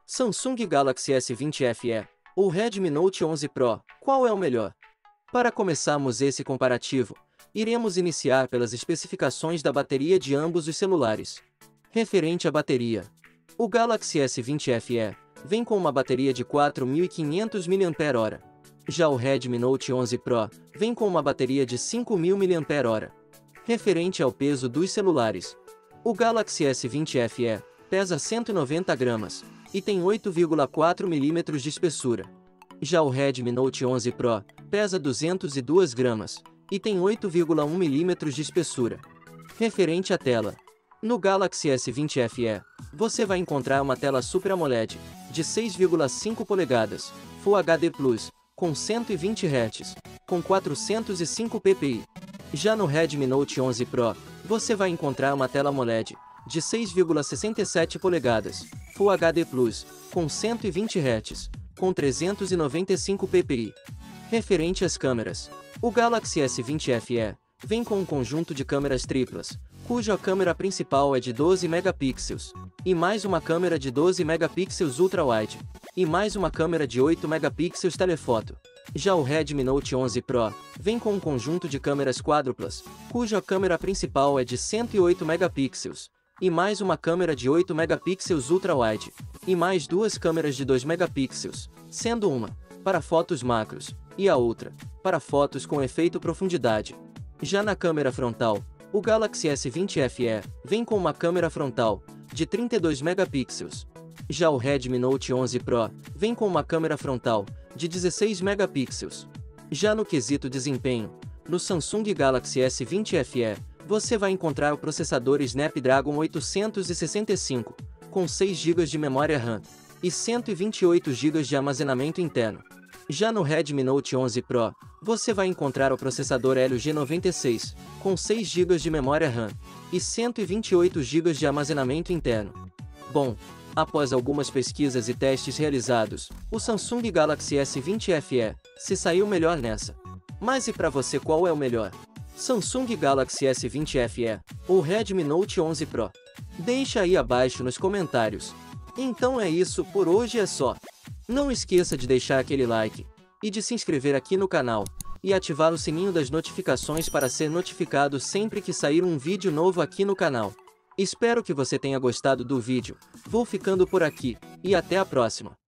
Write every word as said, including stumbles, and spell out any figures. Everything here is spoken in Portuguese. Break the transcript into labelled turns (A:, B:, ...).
A: Samsung Galaxy S vinte F E ou Redmi Note onze Pro, qual é o melhor? Para começarmos esse comparativo, iremos iniciar pelas especificações da bateria de ambos os celulares. Referente à bateria, o Galaxy S vinte F E vem com uma bateria de quatro mil e quinhentos miliampères-hora. Já o Redmi Note onze Pro vem com uma bateria de cinco mil miliampères-hora. Referente ao peso dos celulares, o Galaxy S vinte F E pesa cento e noventa gramas e tem oito vírgula quatro milímetros de espessura. Já o Redmi Note onze Pro pesa duzentos e dois gramas e tem oito vírgula um milímetros de espessura. Referente à tela, no Galaxy S vinte F E, você vai encontrar uma tela Super AMOLED de seis vírgula cinco polegadas, Full H D plus, com cento e vinte hertz, com quatrocentos e cinco ppi. Já no Redmi Note onze Pro, você vai encontrar uma tela AMOLED de seis vírgula sessenta e sete polegadas, Full H D plus, com cento e vinte hertz, com trezentos e noventa e cinco ppi. Referente às câmeras, o Galaxy S vinte F E vem com um conjunto de câmeras triplas, cuja câmera principal é de doze megapixels, e mais uma câmera de doze megapixels ultra-wide, e mais uma câmera de oito megapixels telefoto. Já o Redmi Note onze Pro vem com um conjunto de câmeras quádruplas, cuja câmera principal é de cento e oito megapixels, e mais uma câmera de oito megapixels ultra-wide, e mais duas câmeras de dois megapixels, sendo uma para fotos macros, e a outra para fotos com efeito profundidade. Já na câmera frontal, o Galaxy S vinte F E vem com uma câmera frontal de trinta e dois megapixels. Já o Redmi Note onze Pro vem com uma câmera frontal de dezesseis megapixels. Já no quesito desempenho, no Samsung Galaxy S vinte F E, você vai encontrar o processador Snapdragon oitocentos e sessenta e cinco, com seis gigas de memória RAM e cento e vinte e oito gigas de armazenamento interno. Já no Redmi Note onze Pro, você vai encontrar o processador Helio G noventa e seis, com seis gigas de memória RAM e cento e vinte e oito gigas de armazenamento interno. Bom, após algumas pesquisas e testes realizados, o Samsung Galaxy S vinte F E se saiu melhor nessa. Mas e para você, qual é o melhor? Samsung Galaxy S vinte F E ou Redmi Note onze Pro? Deixa aí abaixo nos comentários. Então é isso, por hoje é só. Não esqueça de deixar aquele like e de se inscrever aqui no canal e ativar o sininho das notificações para ser notificado sempre que sair um vídeo novo aqui no canal. Espero que você tenha gostado do vídeo. Vou ficando por aqui e até a próxima.